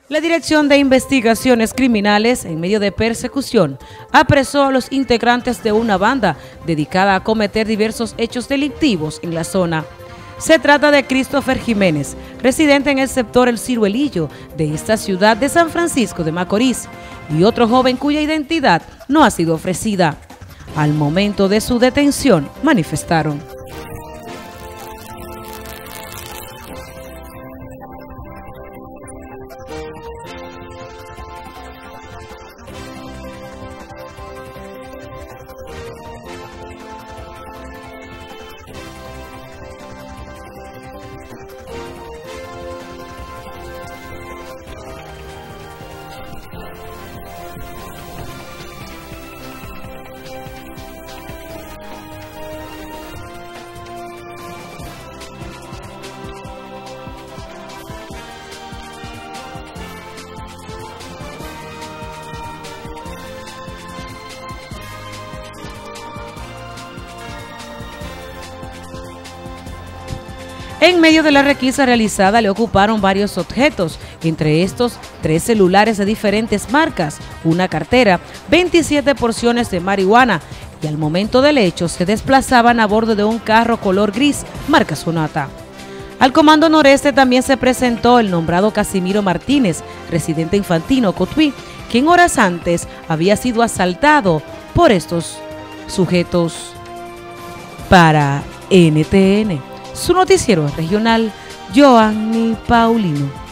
La Dirección de Investigaciones Criminales, en medio de persecución, apresó a los integrantes de una banda dedicada a cometer diversos hechos delictivos en la zona. Se trata de Christopher Jiménez, residente en el sector El Ciruelillo de esta ciudad de San Francisco de Macorís, y otro joven cuya identidad no ha sido ofrecida. Al momento de su detención, manifestaron: En medio de la requisa realizada le ocuparon varios objetos, entre estos 3 celulares de diferentes marcas, una cartera, 27 porciones de marihuana, y al momento del hecho se desplazaban a bordo de un carro color gris, marca Sonata. Al Comando Noreste también se presentó el nombrado Casimiro Martínez, residente infantino Cotuí, quien horas antes había sido asaltado por estos sujetos. Para NTN, su noticiero regional, Joanny Paulino.